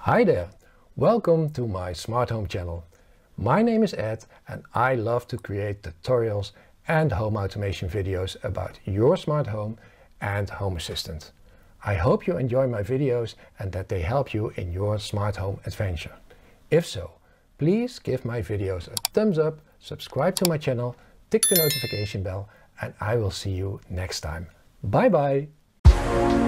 Hi there, welcome to my smart home channel. My name is Ed and I love to create tutorials and home automation videos about your smart home and home assistant. I hope you enjoy my videos and that they help you in your smart home adventure. If so, please give my videos a thumbs up, subscribe to my channel, tick the notification bell, and I will see you next time. Bye bye!